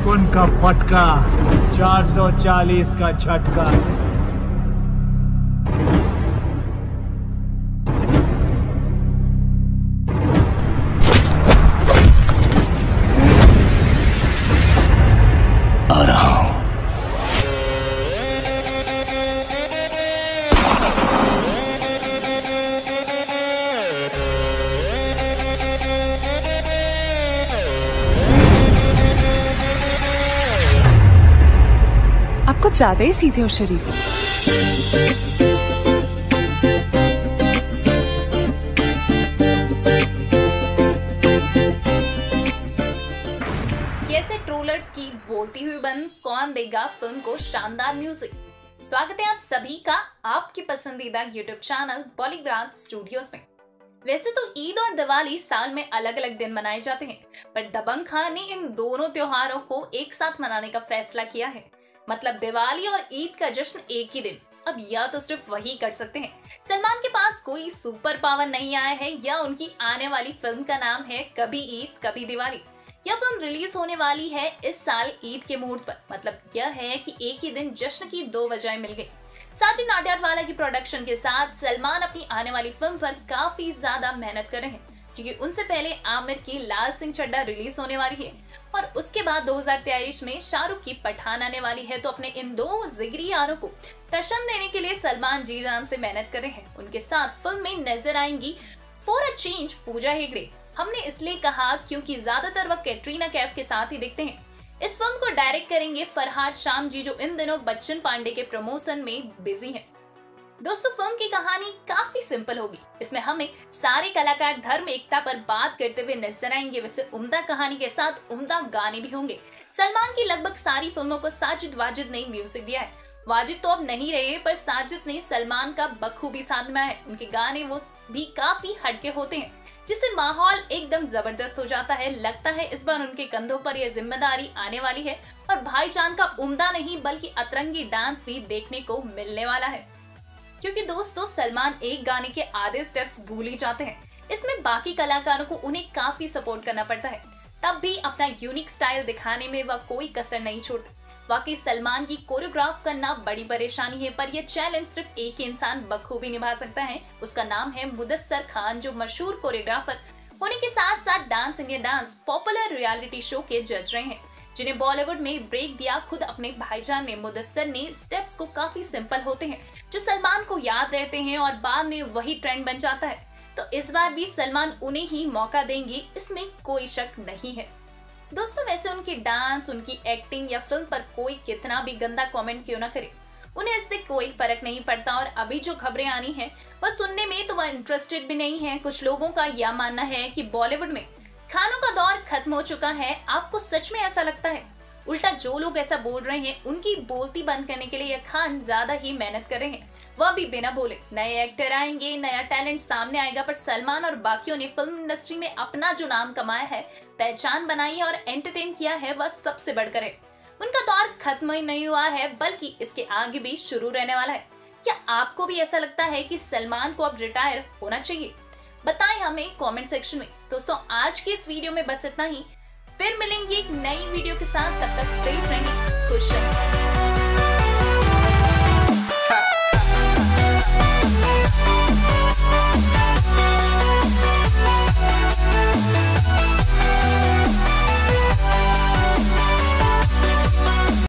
55 का फटका, 440 का झटका। आ रहा हूं। आप कुछ ज्यादा ही सीधे हो शरीफ। कैसे ट्रोलर्स की बोलती हुई बंद, कौन देगा फिल्म को शानदार म्यूजिक। स्वागत है आप सभी का आपकी पसंदीदा यूट्यूब चैनल बॉलीग्राज स्टूडियोज में। वैसे तो ईद और दिवाली साल में अलग अलग दिन मनाए जाते हैं, पर दबंग खान ने इन दोनों त्योहारों को एक साथ मनाने का फैसला किया है। मतलब दिवाली और ईद का जश्न एक ही दिन। अब यह तो सिर्फ वही कर सकते हैं। सलमान के पास कोई सुपर पावर नहीं आया है, या उनकी आने वाली फिल्म का नाम है कभी ईद कभी दिवाली। यह फिल्म रिलीज होने वाली है इस साल ईद के मुहूर्त पर। मतलब यह है कि एक ही दिन जश्न की दो वजहें मिल गई। साजिद नाडियाडवाला की प्रोडक्शन के साथ सलमान अपनी आने वाली फिल्म पर काफी ज्यादा मेहनत कर रहे हैं, क्योंकि उनसे पहले आमिर की लाल सिंह चड्ढा रिलीज होने वाली है और उसके बाद 2023 में शाहरुख की पठान आने वाली है। तो अपने इन दो जिगरी यारों को टशन देने के लिए सलमान जी जान से मेहनत कर रहे हैं। उनके साथ फिल्म में नजर आएंगी for a change Pooja Hegde. हमने इसलिए कहा क्योंकि ज्यादातर वह कैटरीना कैफ के साथ ही दिखते हैं। इस फिल्म को डायरेक्ट करेंगे फरहाद शाम जी, जो इन दिनों बच्चन पांडे के प्रमोशन में बिजी हैं। दोस्तों, फिल्म की कहानी काफी सिंपल होगी। इसमें हमें सारे कलाकार धर्म एकता पर बात करते हुए नजर आएंगे। वैसे उम्दा कहानी के साथ उम्दा गाने भी होंगे। सलमान की लगभग सारी फिल्मों को साजिद वाजिद ने म्यूजिक दिया है। वाजिद तो अब नहीं रहे, पर साजिद ने सलमान का बखूबी साथ में है। उनके गाने वो भी काफी हटके होते हैं, जिससे माहौल एकदम जबरदस्त हो जाता है। लगता है इस बार उनके कंधों पर यह जिम्मेदारी आने वाली है और भाईजान का उम्दा नहीं बल्कि अतरंगी डांस भी देखने को मिलने वाला है। क्योंकि दोस्तों, सलमान एक गाने के आधे स्टेप्स भूल ही जाते हैं। इसमें बाकी कलाकारों को उन्हें काफी सपोर्ट करना पड़ता है, तब भी अपना यूनिक स्टाइल दिखाने में वह कोई कसर नहीं छोड़ते। वाकई सलमान की कोरियोग्राफ करना बड़ी परेशानी है, पर यह चैलेंज सिर्फ एक ही इंसान बखूबी निभा सकता है। उसका नाम है मुदस्सर खान, जो मशहूर कोरियोग्राफर होने के साथ साथ dance India dance popular reality show के जज रहे हैं, जिन्हें बॉलीवुड में ब्रेक दिया खुद अपने भाईजान ने। मुदस्सर ने स्टेप्स को काफी सिंपल होते हैं, जो सलमान को याद रहते हैं और बाद में वही ट्रेंड बन जाता है। तो इस बार भी सलमान उन्हें ही मौका देंगे, इसमें कोई शक नहीं है। दोस्तों, वैसे उनकी डांस, उनकी एक्टिंग या फिल्म पर कोई कितना भी गंदा कमेंट क्यों ना करे, उन्हें इससे कोई फर्क नहीं पड़ता। और अभी जो खबरें आनी है वह सुनने में तो वह इंटरेस्टेड भी नहीं है। कुछ लोगों का यह मानना है कि बॉलीवुड में खानों का दौर खत्म हो चुका है। आपको सच में ऐसा लगता है? उल्टा जो लोग ऐसा बोल रहे हैं, उनकी बोलती बंद करने के लिए यह खान ज्यादा ही मेहनत कर रहे हैं, वह भी बिना बोले। नए एक्टर आएंगे, नया टैलेंट सामने आएगा, पर सलमान और बाकियों ने फिल्म इंडस्ट्री में अपना जो नाम कमाया है, पहचान बनाई है और एंटरटेन किया है, वह सबसे बढ़कर है। उनका दौर खत्म ही नहीं हुआ है, बल्कि इसके आगे भी शुरू रहने वाला है। क्या आपको भी ऐसा लगता है कि सलमान को अब रिटायर होना चाहिए? बताएं हमें कमेंट सेक्शन में। दोस्तों, आज की इस वीडियो में बस इतना ही। फिर मिलेंगे एक नई वीडियो के साथ। तब तक सेफ रहें, खुश रहें।